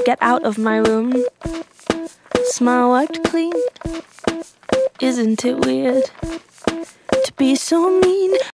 get out of my room. Smile wiped clean. Isn't it weird to be so mean?